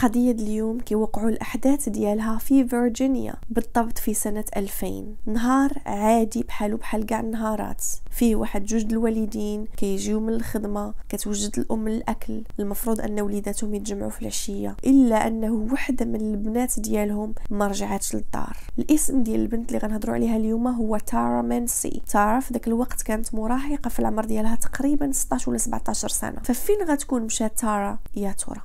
القضية اليوم كيوقعوا الأحداث ديالها في فيرجينيا بالضبط في سنة 2000. نهار عادي بحال كاع النهارات، فيه واحد جوج الوالدين كيجيو من الخدمة، كتوجد الأم الأكل، المفروض أن وليداتهم يتجمعوا في العشية، إلا أنه وحدة من البنات ديالهم ما رجعاتش للدار. الاسم ديال البنت اللي غنهضروا عليها اليوم هو تارا مانسي. تارا في ذاك الوقت كانت مراهقة في العمر ديالها تقريبا 16 ولا 17 سنة. ففين غتكون مشات تارا يا ترى؟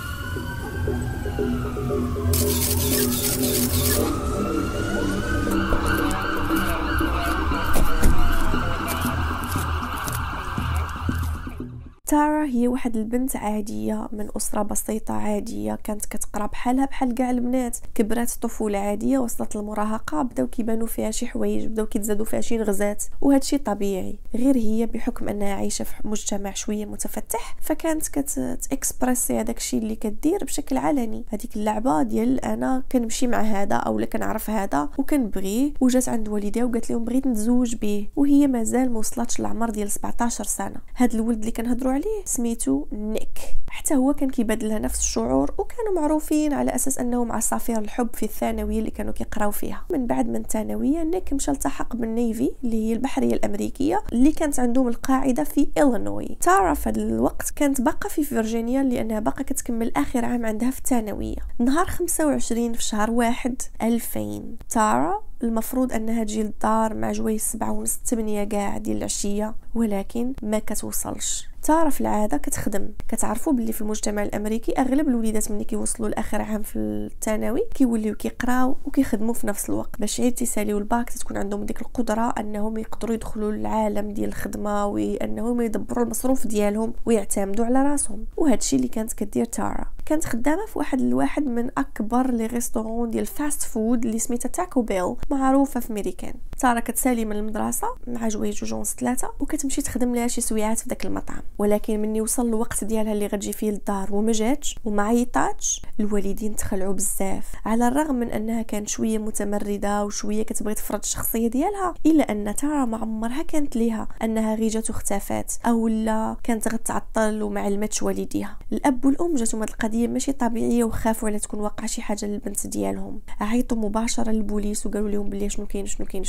تارا هي واحد البنت عادية من أسرة بسيطة عادية، كانت كتقرا بحالها بحال كاع البنات. كبرات طفولة عادية، وصلت للمراهقة، بداو كيبانوا فيها شي حوايج، بداو كيتزادوا فيها شي نغزات، وهذا شيء طبيعي. غير هي بحكم انها عايشة في مجتمع شوية متفتح، فكانت كتاكسبريسي هذاك الشيء اللي كدير بشكل علني. هذيك اللعبة ديال انا كنمشي مع هذا اولا كنعرف هذا وكنبغيه، وجات عند والديها وقالت لهم بغيت نتزوج به، وهي مازال ما وصلتش للعمر ديال 17 سنة. هذا الولد اللي كنهضروا عليه سميتو نيك، حتى هو كان كيبادلها نفس الشعور، وكانوا معروفين على اساس انهم عصافير الحب في الثانويه اللي كانوا كيقراو فيها. من بعد من الثانويه نيك مشى التحق بالنيفي اللي هي البحريه الامريكيه اللي كانت عندهم القاعده في إلينوي. تارا في هذا الوقت كانت باقه في فيرجينيا لانها باقه كتكمل اخر عام عندها في الثانويه. نهار 25 في شهر 1 2000 تارا المفروض انها تجي للدار مع جويس 7:30 8 كاع ديال العشيه، ولكن ما كتوصلش. تارا في العاده كتخدم. كتعرفوا باللي في المجتمع الامريكي اغلب الوليدات ملي كيوصلوا لاخر عام في الثانوي كيوليو كيقراو وكيخدموا في نفس الوقت باش عيد تيساليو الباك، تكون عندهم ديك القدره انهم يقدروا يدخلوا للعالم ديال الخدمه وانهم يدبروا المصروف ديالهم ويعتمدوا على راسهم. وهذا الشيء اللي كانت كدير تارا. كانت خدامه في واحد من اكبر لي ريستورون ديال فاست فود اللي سميتها تاكو بيل، معروفه في ميريكان. تارا كتسالي من المدرسه مع جويج وجونس 3 وكتمشي تخدم لها شي سويعات في داك المطعم. ولكن مني وصل الوقت ديالها اللي غتجي فيه للدار وما جاتش وما عيطاتش، الوالدين تخلعوا بزاف. على الرغم من انها كانت شويه متمرده وشويه كتبغي تفرض الشخصيه ديالها، الا ان تارا ما عمرها كانت ليها انها غير جات واختفات او لا كانت غتعطل وما علمتش والديها. الاب والام جاتهم هاد القضيه ماشي طبيعيه وخافوا على تكون واقع شي حاجه للبنت ديالهم. عيطوا مباشره للبوليس وقالوا لهم بلي شنو كاين.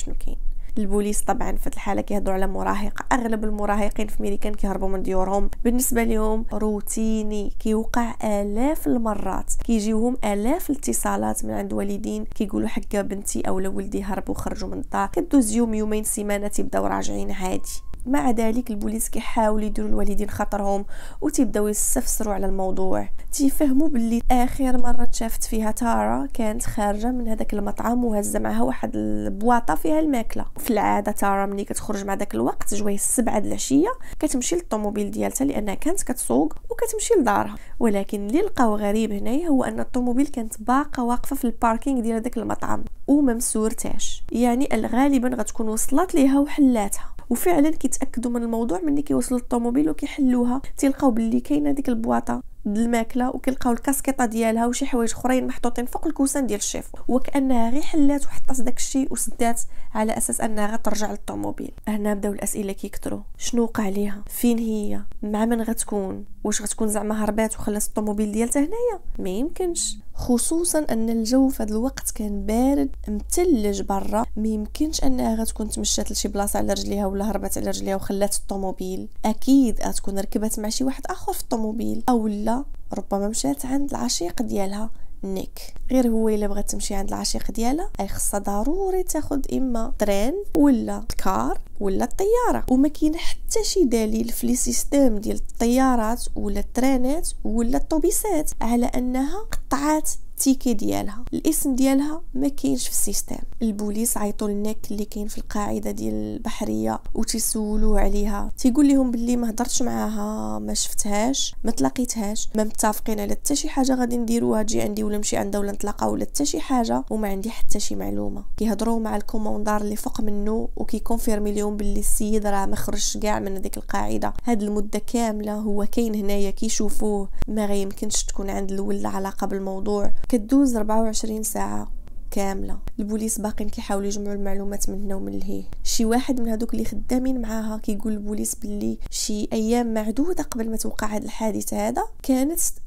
البوليس طبعا في الحاله كيهضروا على مراهق، اغلب المراهقين في ميريكان كيهربوا من ديورهم. بالنسبه لهم روتيني كيوقع الاف المرات، كيجيوهم الاف الاتصالات من عند والدين كيقولوا حقا بنتي او ولدي هربوا وخرجوا من الدار. كدوز يومين سيمانه تيبداو راجعين عادي. مع ذلك البوليس كيحاولوا يديروا الوالدين خاطرهم وتيبداو يستفسروا على الموضوع. تيفهموا باللي اخر مره تشافت فيها تارا كانت خارجه من هذاك المطعم وهزه معها واحد البواطه فيها الماكله. في العاده تارا ملي كتخرج مع داك الوقت جويه 7 د العشيه كتمشي للطوموبيل ديالتها لانها كانت كتسوق وكتمشي لدارها. ولكن اللي لقاو غريب هنايا هو ان الطوموبيل كانت باقه واقفه في الباركينغ ديال داك المطعم وما مسورتاش، يعني غالبا غتكون وصلت ليها وحلاتها. وفعلا كيتاكدوا من الموضوع ملي كيوصلوا للطوموبيل وكيحلوها، تلقاو باللي كاينه ديك البواطه الماكله وكيلقاو الكاسكيطه ديالها وشي حوايج اخرين محطوطين فوق الكوسان ديال الشيف، وكانها غير حلات وحطات داك الشيء وسدات على اساس انها غترجع للطوموبيل. هنا بداو الاسئله كيكثروا. شنو وقع ليها؟ فين هي؟ مع من غتكون؟ واش غتكون زعما هربات وخلات الطوموبيل ديالتها هنايا؟ ما يمكنش، خصوصا ان الجو في هذا الوقت كان بارد متلج برا. ما يمكنش انها غتكون تمشات لشي بلاصه على رجليها ولا هربت على رجليها وخلات الطوموبيل. اكيد غتكون ركبت مع شي واحد اخر في الطوموبيل، او لا ربما مشات عند العشيق ديالها نيك. غير هو الا بغات تمشي عند العشيق ديالها اي خصها ضروري تاخد اما ترين ولا الكار ولا الطياره، وما كاين حتى شي دليل في لي سيستيم ديال الطيارات ولا الترانات ولا الطوبيسات على انها قطعات التيكي ديالها. الاسم ديالها ما كاينش في السيستم. البوليس عيطوا لنيك اللي كاين في القاعده ديال البحريه وتيسولوه عليها، تيقول لهم باللي ما هضرتش معاها، ما شفتهاش، ما تلاقيتهاش، ما متفقين على حتى شي حاجه غادي نديروها، تجي عندي ولا نمشي عندها ولا نتلاقاو ولا حتى شي حاجه، وما عندي حتى شي معلومه. كيهضروا مع الكوموندار اللي فوق منه وكيكونفيرمي لهم باللي السيد راه ما خرجش كاع من هذيك القاعده هاد المده كامله، هو كاين هنايا كيشوفوه، ما غيمكنش تكون عند الولد علاقه بالموضوع. كدوز 24 ساعه كامله البوليس باقين كيحاولوا يجمعوا المعلومات من هنا ومن لهيه. شي واحد من هذوك اللي خدامين معاها كيقول البوليس باللي شي ايام معدوده قبل ما توقع هذا الحادث هذا كانت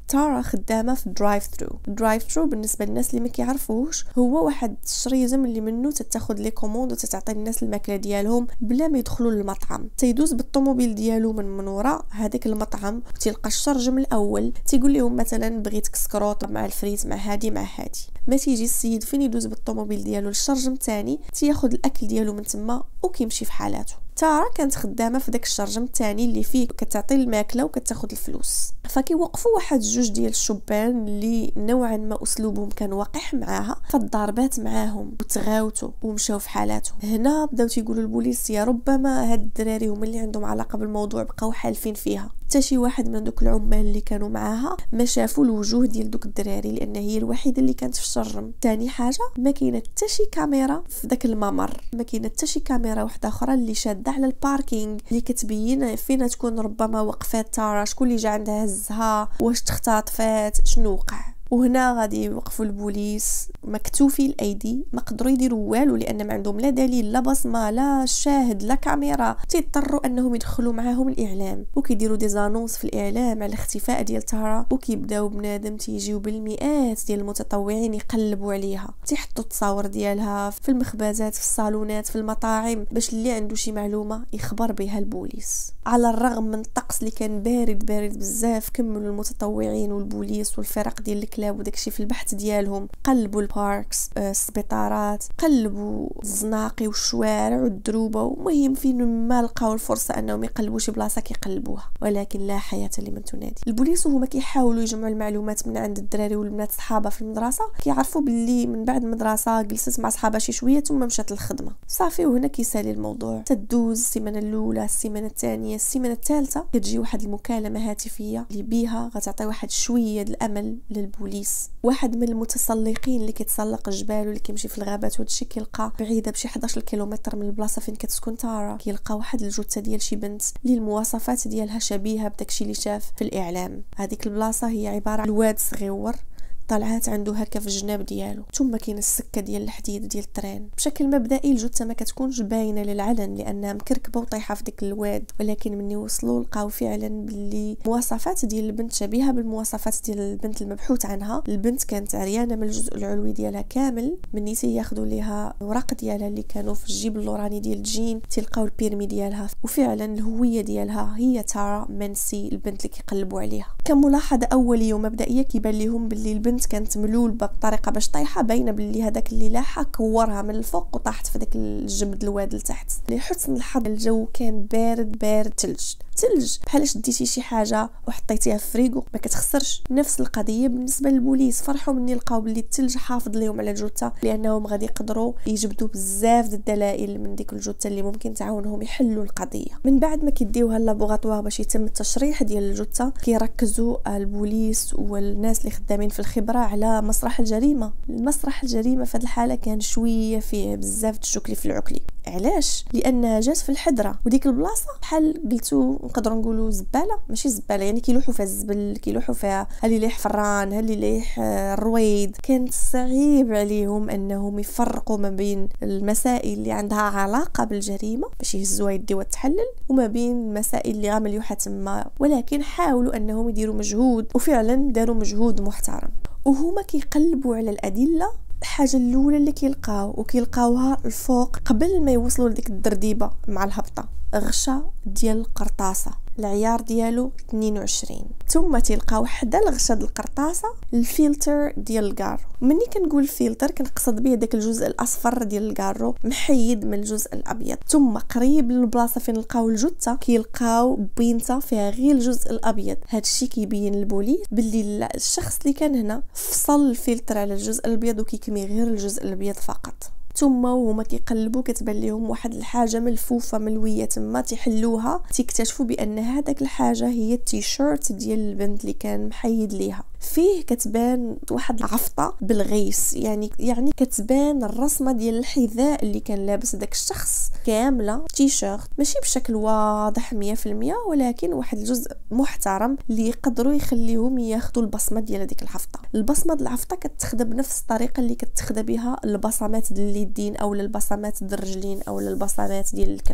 تارا خدامه في درايف ثرو بالنسبه للناس اللي ما كيعرفوش هو واحد الشريزم اللي منه تتاخذ لي كوموند وتتعطي الناس الماكله ديالهم بلا ما يدخلوا للمطعم. تيدوز بالطوموبيل ديالو من وراء هذاك المطعم وتلقى الشرجم الاول تيقول لهم مثلا بغيت كسكروط مع الفريت مع هادي ما تيجي السيد فين يدوز بالطوموبيل ديالو للشرجم الثاني تياخذ الاكل ديالو من تما وكيمشي في حالاته. تارا كانت خدامه في داك الشرجم الثاني اللي فيه كتعطي الماكله وكتاخذ الفلوس. فكيوقفوا واحد جوج ديال الشبان اللي نوعا ما اسلوبهم كان وقح معاها فالضربات معاهم وتغاوتوا ومشاو في حالاتهم. هنا بداو تيقولوا البوليس يا ربما هاد الدراري هما اللي عندهم علاقه بالموضوع بقاو حالفين فيها. حتى شي واحد من دوك العمال اللي كانوا معاها ما شافوا الوجوه ديال دوك الدراري لان هي الوحيده اللي كانت في الشرجم. ثاني حاجه ما كاينه حتى شي كاميرا في داك الممر، ما كاينه حتى شي كاميرا واحده اخرى اللي شاده على الباركينغ اللي كتبين فين تكون ربما وقفات تارا، شكون اللي جا عندها هزها، واش تختطفات، شنو وقع. وهنا غادي يوقفوا البوليس مكتوفي الايدي، ما قدروا يديروا والو لان ما عندهم لا دليل لا بصمه لا شاهد لا كاميرا. تيضطروا انهم يدخلوا معاهم الاعلام وكيديروا دي زانونس في الاعلام على الاختفاء ديال تارا، وكيبداو بنادم تيجيو بالمئات ديال المتطوعين يقلبوا عليها، تيحطوا التصاور ديالها في المخبزات في الصالونات في المطاعم باش اللي عنده شي معلومه يخبر بها البوليس. على الرغم من الطقس اللي كان بارد بزاف كملوا المتطوعين والبوليس والفرق ديال الكلاب وداكشي في البحث ديالهم، قلبوا الباركس السبيطارات، قلبوا الزناقي والشوارع والدروبه، ومهم فين ما لقاو الفرصه انهم يقلبوا شي بلاصه كيقلبوها، ولكن لا حياه لمن تنادي. البوليس وهما كيحاولوا يجمعوا المعلومات من عند الدراري والبنات صحابه في المدرسه كيعرفوا باللي من بعد المدرسه جلست مع صحابها شي شويه ثم مشات للخدمه صافي. وهنا كيسالي الموضوع، تدوز السيمانه الاولى السيمانه الثانيه السيمانه الثالثه، كتجي واحد المكالمه هاتفيه اللي بيها غتعطي واحد شويه الامل للبوليس. واحد من المتسلقين اللي كيتسلق الجبال واللي كيمشي في الغابات وهادشي كيلقى بعيده بشي 11 كيلومتر من البلاصه فين كتسكن تارا، كيلقى واحد الجثه ديال شي بنت اللي المواصفات ديالها شبيهه بداكشي اللي شاف في الاعلام. هذيك البلاصه هي عباره عن واد صغيور طلعات عنده هكا في الجناب ديالو، ثم كاين السكه ديال الحديد ديال الترين. بشكل مبدئي الجثه ما كتكونش باينه للعلن لانها مكركبه وطايحه في ديك الواد، ولكن مني وصلوا لقاو فعلا باللي مواصفات ديال البنت شبيهه بالمواصفات ديال البنت المبحوث عنها. البنت كانت عريانه من الجزء العلوي ديالها كامل، مني تياخذوا ليها الوراق ديالها اللي كانوا في الجيب اللوراني ديال الجين تلقاو البيرمي ديالها، وفعلا الهويه ديالها هي تارا مانسي البنت اللي كيقلبوا عليها. كملاحظه اوليه ومبدئيه كيبان لهم باللي البنت كانت ملول بطريقه باش طايحه، باينه باللي هذاك اللي لاحها كورها من الفوق وطاحت في داك الجبد الواد لتحت. لحسن الحظ الجو كان بارد ثلج بحال شديتي شي حاجه وحطيتيها في فريغو ما كتخسرش. نفس القضيه بالنسبه للبوليس، فرحوا مني لقاو باللي الثلج حافظ لهم على الجثه لانهم غادي يقدروا يجبدوا بزاف الدلائل من ديك الجثه اللي ممكن تعاونهم يحلوا القضيه. من بعد ما كيديوها لابوغاتوار باش يتم التشريح ديال الجثه، كيركزوا البوليس والناس اللي خدامين في الخبره على مسرح الجريمه. المسرح الجريمه في هذه الحاله كان شويه فيه بزاف الشكل في العقلي. علاش؟ لانها جات في الحضره، وديك البلاصه بحال قلتو نقدروا نقولوا زباله، ماشي زباله يعني كيلوحوا فيها الزبل، كيلوحوا فيها اللي ليح فران اللي ليح الرويد. كانت صعيب عليهم انهم يفرقوا ما بين المسائل اللي عندها علاقه بالجريمه باش يهزوها يديوها تحلل وما بين المسائل اللي غامليوها تما، ولكن حاولوا انهم يديروا مجهود وفعلا داروا مجهود محترم. وهما كيقلبوا على الادله، الحاجه الاولى اللي كيلقاوها الفوق قبل ما يوصلوا لديك الدرديبه مع الهبطه، غشا ديال القرطاسه العيار ديالو 22، ثم تلقاو حدا الغشا ديال القرطاسه الفلتر ديال الكارو. مني كنقول فلتر كنقصد به داك الجزء الاصفر ديال الكارو محيد من الجزء الابيض. ثم قريب للبلاصه فين لقاو الجثه كيلقاو بينته فيها غير الجزء الابيض. هادشي كيبين للبوليس باللي الشخص اللي كان هنا فصل الفلتر على الجزء الابيض وكيكمي غير الجزء الابيض فقط. ثم وهما كيقلبوا كتبان لهم واحد الحاجه ملفوفه ملويه تما، تيحلوها تيكتشفوا بان هذاك الحاجه هي التيشيرت ديال البنت اللي كان محيد ليها. فيه كتبان واحد العفطه بالغيس، يعني كتبان الرسمه ديال الحذاء اللي كان لابس داك الشخص كامله، تيشيرت ماشي بشكل واضح 100% ولكن واحد الجزء محترم اللي يقدروا يخليهم ياخذوا البصمه ديال هذيك العفطه. البصمه ديال العفطه كتخدم بنفس الطريقه اللي كتخدم بها البصمات ديال اليدين او البصمات ديال الرجلين او البصمات ديال الكف.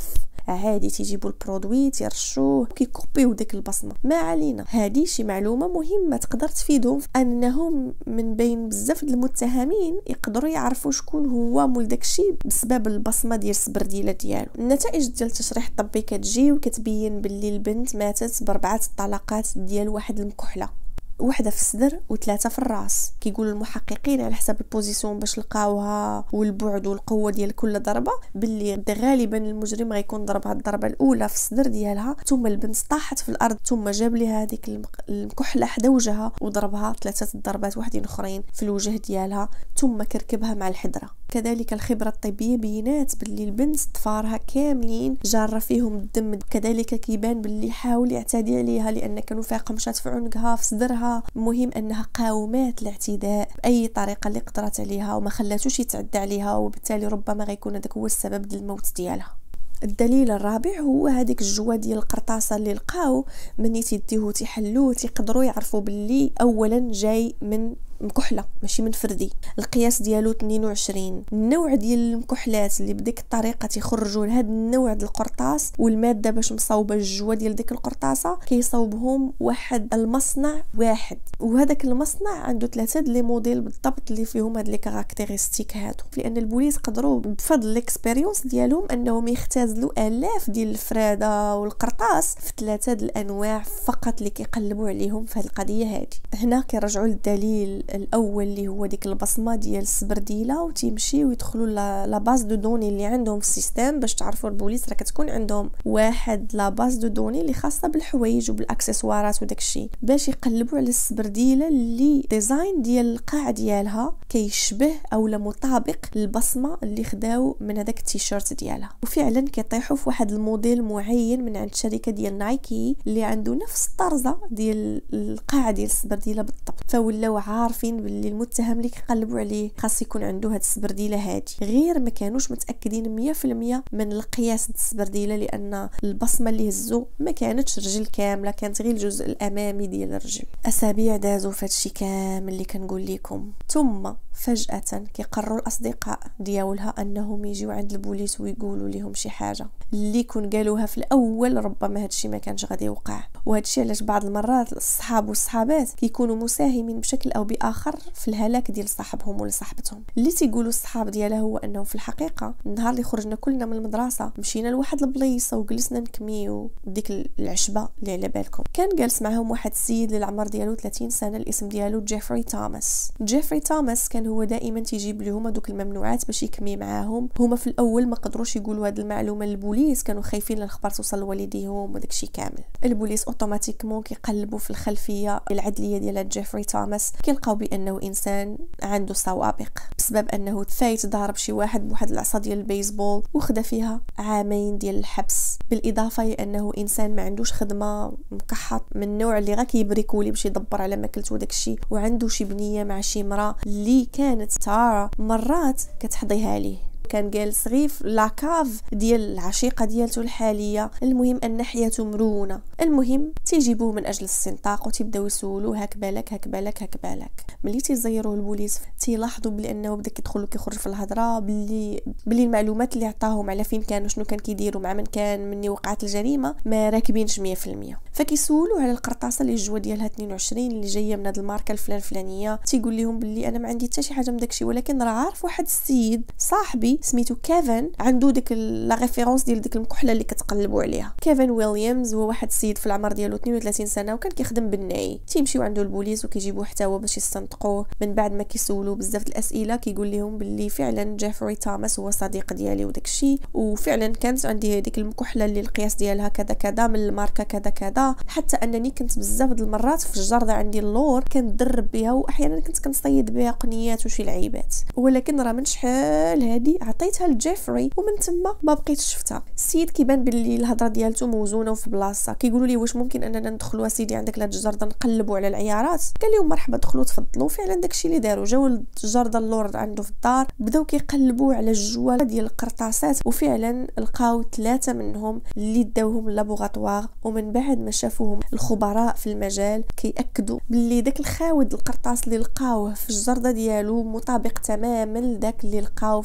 عادي تيجيبوا البرودوي تيرشوه كيكوبيو ديك البصمه. ما علينا، هذه شي معلومه مهمه تقدر تفيدهم في انهم من بين بزاف المتهمين يقدروا يعرفوا شكون هو مول داكشي بسبب البصمه ديال السبرديله ديالو. النتائج ديال التشريح الطبي كتجي وكتبين باللي البنت ماتت ب4 طلقات ديال واحد المكحله، وحده في الصدر و3 في الراس. كيقولوا المحققين على حسب البوزيسيون باش لقاوها والبعد والقوه ديال كل ضربه باللي غالبا المجرم غيكون ضربها الضربه الاولى في الصدر ديالها، ثم البنت طاحت في الارض، ثم جاب لها هذيك المكحله حدا وجهها وضربها 3 ضربات وحدين اخرين في الوجه ديالها، ثم كركبها مع الحدره. كذلك الخبره الطبيه بينات باللي البنت ضفارها كاملين جاره فيهم الدم. كذلك كيبان باللي حاول يعتدي عليها لان كانوا فيها قمشات في عنقها في صدرها. المهم انها قاومات الاعتداء باي طريقه اللي قدرت عليها وما خلاتوش يتعدى عليها، وبالتالي ربما غيكون هذاك هو السبب ديال الموت ديالها. الدليل الرابع هو هذيك الجوا ديال القرطاسه اللي لقاو مني تيديوه تيحلوه تيقدروا يعرفوا باللي اولا جاي من مكحله ماشي من فردي. القياس ديالو 22. النوع ديال المكحلات اللي بديك الطريقه تيخرجوا لهذا النوع ديال القرطاس والماده باش مصوبه الجوا ديال ديك القرطاسه كيصوبهم واحد المصنع واحد، وهذاك المصنع عنده 3 لي موديل بالضبط اللي فيهم هاد لي كاركتيرستيك هادو. لان البوليس قدروا بفضل الاكسبيريونس ديالهم انهم يختزلوا الاف ديال الفراده والقرطاس في 3 الانواع فقط اللي كيقلبوا عليهم في هذه القضيه هذه. هنا كيرجعوا للدليل الاول اللي هو ديك البصمه ديال السبرديله، وتيمشي ويدخلوا لا باز دو دوني اللي عندهم في السيستم. باش تعرفوا البوليس راه كتكون عندهم واحد لا باز دو دوني اللي خاصه بالحوايج وبالاكسسوارات وداكشي، باش يقلبوا على السبرديله اللي ديزاين ديال القاع ديالها كيشبه او مطابق للبصمه اللي خداو من هذاك التيشيرت ديالها. وفعلا كيطيحوا في واحد الموديل معين من عند شركه ديال نايكي اللي عنده نفس الطرزه ديال القاع ديال السبرديله بالضبط. فولاو عارفين باللي المتهم اللي كيقلبوا عليه خاص يكون عنده هاد السبرديله هادي، غير ما كانوش متاكدين 100% من القياس ديال السبرديله لان البصمه اللي هزو ما كانتش رجل كامله، كانت غير الجزء الامامي ديال الرجل. اسابيع دازوا فهادشي كامل اللي كنقول لكم، ثم فجاه كيقرروا الاصدقاء ديالها انهم يجيو عند البوليس ويقولوا لهم شي حاجه اللي كون قالوها في الاول ربما هادشي ما كانش غادي يوقع. وهادشي علاش بعض المرات الصحاب والصحابات كيكونوا مساهمين بشكل او باخر في الهلاك ديال صاحبهم ولا صاحبتهم. اللي تيقولوا الصحاب ديالها هو انهم في الحقيقه النهار اللي خرجنا كلنا من المدرسه مشينا لواحد البلايصه وجلسنا نكميو ديك العشبه اللي على بالكم. كان جالس معهم واحد السيد اللي العمر ديالو 30 سنه، الاسم ديالو جيفري توماس. جيفري توماس كان هو دائما تيجيب لهم هذوك الممنوعات باش يكمي معاهم. هما في الاول ما قدروش يقولوا هذه المعلومه للبوليس، كانوا خايفين الخبر توصل لوالديهم وداكشي كامل. البوليس اوتوماتيكمون كيقلبوا في الخلفيه العدليه ديال جيفري توماس، كيلقاو بانه انسان عنده سوابق بسبب انه فايت ضارب شي واحد بواحد العصا ديال البيسبول وخدا فيها 2 عام ديال الحبس، بالاضافه لانه انسان ما عندوش خدمه، مكحط من النوع اللي غا كيبريكولي باش يدبر على ماكلته وداكشي، وعنده شي بنيه مع شي مراه اللي كانت تارا مرات كتحضيها ليه. كان جالس غير في لاكاف ديال العشيقه ديالته الحاليه. المهم ان حياته مرونه. المهم تيجيبوه من اجل الاستنطاق وتيبداو يسولوه هاك بالك هاك بالك هاك بالك. ملي تيزيروه البوليس تيلاحظوا بلي انه بدا كيدخل وكيخرج في الهضره باللي المعلومات اللي عطاهم على فين كانوا شنو كان كيديروا مع من كان مني وقعت الجريمه ما راكبينش 100%. فكيسولوه على القرطاسه اللي الجوا ديالها 22 اللي جايه من هذه الماركه الفلانيه. تيقول لهم باللي انا ما عندي حتى شي حاجه من داكشي، ولكن راه عارف واحد السيد صاحبي سميتو كيفن عنده ديك لا ريفيرونس ديال ديك المكحله اللي كتقلبوا عليها. كيفن ويليامز هو واحد السيد في العمر ديالو 32 سنه وكان كيخدم بالناي. تيمشيو عنده البوليس وكيجيبوه حتى هو باش يستنطقوه. من بعد ما كيسولوا بزاف الاسئله كيقول لهم باللي فعلا جيفري توماس هو صديق ديالي وداكشي، وفعلا كانت عندي هذيك المكحله اللي القياس ديالها كذا كذا من الماركه كذا كذا، حتى انني كنت بزاف د المرات في الجرده عندي اللور كندرب بها، واحيانا كنت كنصيد بها قنيات وشي لعيبات، ولكن راه من شحال هادي عطيتها لجيفري ومن تما ما بقيتش شفتها. السيد كيبان باللي الهضره ديالته موزونه وفي بلاصه. كيقولوا لي واش ممكن اننا ندخلوا سيدي عندك لهاد الجرده نقلبوا على العيارات؟ قال لهم مرحبا دخلوا تفضلوا. فعلا داكشي اللي داروا، جاو الجرده اللور عنده في الدار بداو كيقلبوا على الجوا ديال القرطاسات، وفعلا لقاو 3 منهم اللي داوهم لابوغاتوار. ومن بعد ما شافوهم الخبراء في المجال كيأكدوا باللي داك الخاود القرطاس اللي لقاوه في الجرده ديالو مطابق تماما لذاك اللي لقاو في مسرح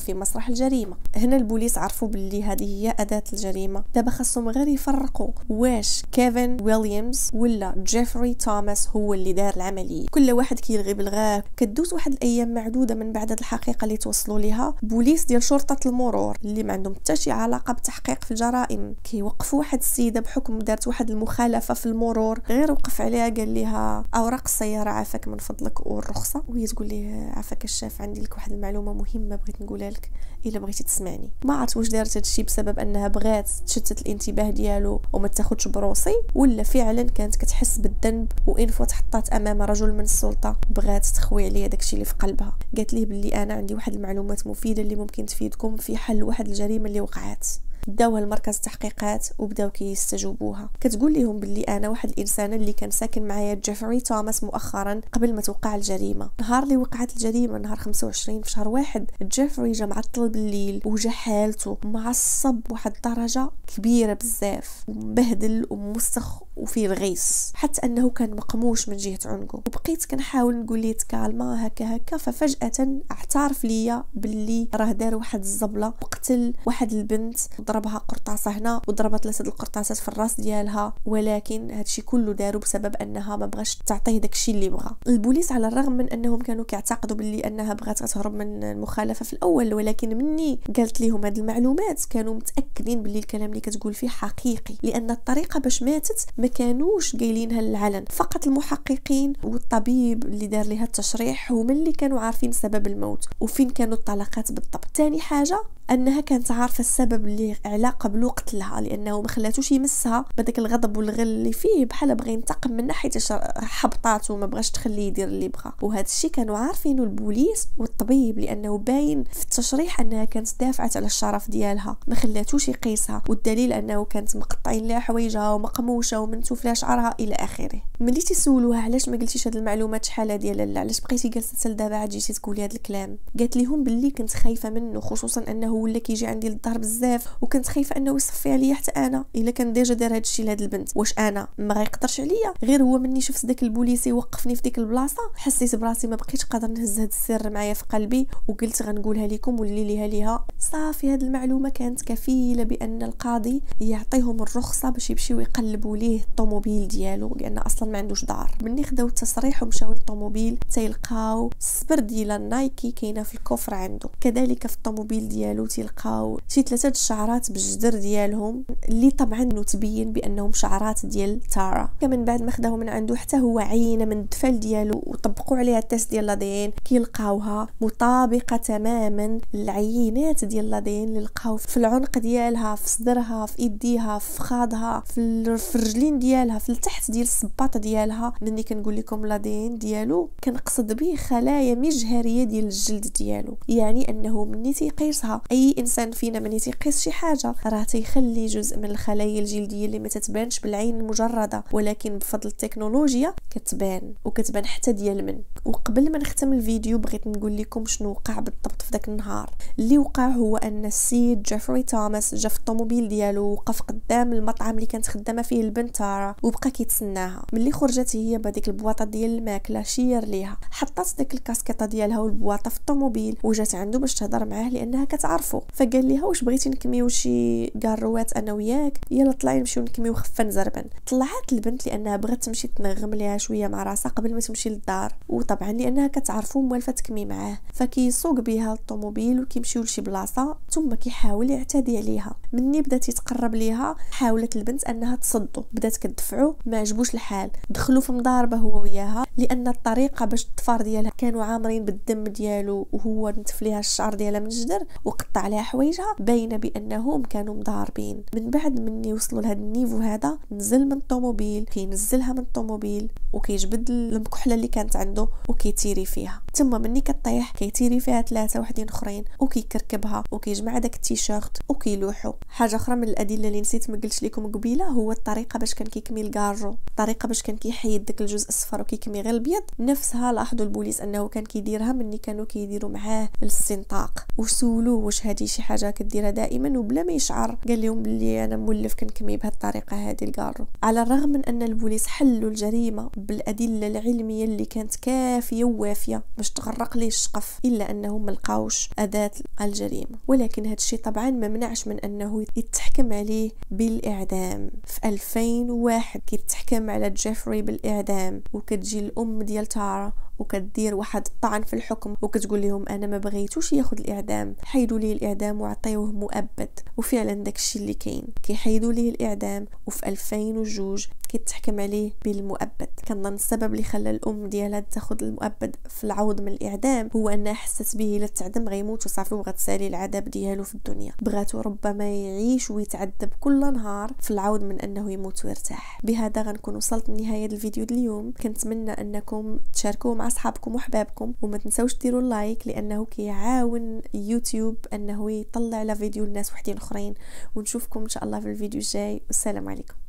الجريمه. هنا البوليس عرفوا باللي هذه هي اداه الجريمه. دابا خاصهم غير يفرقوا واش كيفن ويليامز ولا جيفري توماس هو اللي دار العمليه. كل واحد كيلغي بالغاه. كدوز واحد الايام معدوده من بعد هاد الحقيقه اللي توصلوا ليها، بوليس ديال شرطه المرور اللي ما عندهم حتى شي علاقه بالتحقيق في الجرائم كيوقفوا واحد السيده بحكم دارت واحد المخالفه في المرور. غير وقف عليها قال لها اوراق السياره عافاك من فضلك والرخصه، وهي تقول ليه عافاك الشاف عندي لك واحد المعلومه مهمه بغيت نقولها لك الا بغيتي تسمعني. ما عرفت واش دارت هادشي بسبب انها بغات تشتت الانتباه ديالو وما تاخذش بروسي، ولا فعلا كانت كتحس بالذنب وان فوت حطات امام رجل من السلطه بغات تخوي عليه داكشي اللي في قلبها. قالت ليه باللي انا عندي واحد المعلومات مفيده اللي ممكن تفيدكم في حل واحد الجريمه اللي وقعت. داوها المركز التحقيقات وبداو كيستجوبوها. كتقول لهم باللي انا واحد الانسانه اللي كان ساكن معايا جيفري توماس مؤخرا قبل ما توقع الجريمه. نهار اللي وقعت الجريمه نهار 25 في شهر 1 جيفري جا معطل بالليل وجا حالته معصب واحد الدرجه كبيره بزاف ومبهدل وموسخ وفيه الغيس، حتى انه كان مقموش من جهه عنقه. وبقيت كنحاول نقول ليه تكالما هكا ففجاه اعترف ليا باللي راه دار واحد الزبله وقتل واحد البنت، ضربها قرطاسه هنا وضربت 3 القرطاسات في الراس ديالها، ولكن هادشي كله دارو بسبب انها ما بغاش تعطيه داكشي اللي بغا. البوليس على الرغم من انهم كانوا كيعتقدوا باللي انها بغات تهرب من المخالفه في الاول، ولكن مني قالت لهم هاد المعلومات كانوا متاكدين باللي الكلام اللي كتقول فيه حقيقي، لان الطريقه باش ماتت ما كانوش قايلينها للعلن. فقط المحققين والطبيب اللي دار لها التشريح هما اللي كانوا عارفين سبب الموت وفين كانوا الطلقات بالضبط. ثاني حاجه انها كانت عارفه السبب اللي علاقه بالوقت لها، لانه ما خلاتوش يمسها بداك الغضب والغل اللي فيه بحال بغى ينتقم منها حيت حبطات وما بغاش تخليه يدير اللي بغى. وهذا الشيء كانوا عارفينه البوليس والطبيب، لانه باين في التشريح انها كانت دافعت على الشرف ديالها ما خلاتوش يقيسها، والدليل انه كانت مقطعين لها حوايجها ومقموشه ومنتوف لها شعرها الى اخره. ملي تيسولوها علاش ما قلتيش هاد المعلومات شحال هادي لالا، علاش بقيتي جالسه حتى لدابا عاد جيتي تقولي هاد الكلام؟ قالت لهم باللي كنت خايفه منه، خصوصا انه ولا كيجي عندي للدار بزاف، وكنت خايفه انه يصفي عليا حتى انا الا كان ديجا دار هادشي لهاد البنت. واش انا ما غيقدرش عليا؟ غير هو مني شفت داك البوليسي وقفني في ديك البلاصه حسيت براسي ما بقيتش قادر نهز هاد السر معايا في قلبي، وقلت غنقولها لكم واللي ليها ليها صافي. هاد المعلومه كانت كفيله بان القاضي يعطيهم الرخصه باش يمشيو يقلبوا ليه الطوموبيل ديالو، لان اصلا ما عندوش دار. مني خداو التصريح ومشاو للطوموبيل تيلقاو السبر ديال النايكي كاينه في الكفر عنده، كذلك في الطوموبيل ديالو تيلقاو شي 3 الشعرات بالجدر ديالهم اللي طبعا تبين بانهم شعرات ديال تارا. كمان بعد ما خداو من عنده حتى هو عينه من الدفال ديالو وطبقوا عليها التيست ديال لادين، كيلقاوها مطابقه تماما للعينات ديال لادين اللي لقاو في العنق ديالها، في صدرها، في ايديها، في فخادها، في الرجلين ديالها، في التحت ديال السباطه ديالها. مني كنقول لكم لادين ديالو كنقصد به خلايا مجهريه ديال الجلد ديالو، يعني انه مني تيقيسها اي انسان فينا مني تيقيس شي حاجه راه تيخلي جزء من الخلايا الجلديه اللي ما تتبانش بالعين المجرده، ولكن بفضل التكنولوجيا كتبان وكتبان حتى ديال من. وقبل ما نختم الفيديو بغيت نقول لكم شنو وقع بالضبط في داك النهار. اللي وقع هو ان السيد جيفري توماس جا في الطوموبيل ديالو وقف قدام المطعم اللي كانت خدامه فيه البنت تارا وبقى كيتسناها. ملي خرجت هي بهذيك البواطه ديال الماكله شير ليها، حطات داك الكاسكيطه ديالها والبواطه في الطوموبيل وجات عنده باش تهضر معاه لانها كتعرفو. فقال ليها واش بغيتي نكميو شي كاروات انا وياك؟ يلا طلعي نمشيو نكميو خفه نزربن. طلعت البنت لانها بغات تمشي تنغم ليها شويه مع راسها قبل ما تمشي للدار، وطبعا لانها كتعرفو موالفه تكمي معاه. فكيسوق بها الطوموبيل وكيمشيو لشي بلاصه ثم كيحاول يعتدي عليها. مني بدات يتقرب ليها حاولت البنت انها تصدو، بدات كتدفعو ما عجبوش الحال، دخلوا في مضاربه هو وياها لان الطريقه باش الطفار ديالها كانوا عامرين بالدم ديالو وهو نتف ليها الشعر ديالها من الجدر وقطع لها حوايجها، باينه بانهم كانوا مضاربين. من بعد مني وصلوا لهذا النيفو هذا نزل من الطوموبيل، كينزلها من الطوموبيل وكيجبد المكحله اللي كانت عنده وكيتيري فيها. ثم مني كطيح كيتيري فيها 3 وحدين اخرين وكيكركبها وكيجمع داك التيشيرت وكيلوحو. حاجه اخرى من الادله اللي نسيت ما قلتش لكم قبيله هو الطريقه باش كان كيكمي الكارو، الطريقه باش كان كيحيد داك الجزء الصفر وكيكمي غير الابيض، نفسها لاحظوا البوليس انه كان كيديرها مني كانوا كيديروا معاه الاستنطاق. وسولوه واش هذه شي حاجه كديرها دائما وبلا ما يشعر، قال لهم بلي انا مولف كنكمي بهذه الطريقه هذه الكارو. على الرغم من ان البوليس حلوا الجريمه بالادله العلميه اللي كانت كافيه ووافيه باش باش تغرق ليه الشقف، الا انهم ملقاوش اداه الجريمه. ولكن هذا الشيء طبعا ما منعش من انه يتحكم عليه بالاعدام. في 2001 كيتحكم على جيفري بالاعدام، وكتجي الام ديال تارا وكدير واحد الطعن في الحكم وكتقول لهم انا ما بغيتوش ياخذ الاعدام، حيدوا ليه الاعدام وعطيوه مؤبد. وفعلا داكشي اللي كاين، كيحيدوا ليه الاعدام وفي 2002 كيتحكم عليه بالمؤبد. كنظن السبب اللي خلى الام ديالها تاخذ المؤبد في العوض من الاعدام هو انها حست به الا تعدم غيموت وصافي وغتسالي العذاب ديالو في الدنيا. بغاتو ربما يعيش ويتعذب كل نهار في العوض من انه يموت ويرتاح. بهذا غنكون وصلت لنهايه الفيديو اليوم. كنتمنى انكم تشاركوه مع اصحابكم وحبابكم، وما تنسوش ديروا اللايك لانه كيعاون يوتيوب انه يطلع لا فيديو لناس وحدين اخرين. ونشوفكم ان شاء الله في الفيديو الجاي، والسلام عليكم.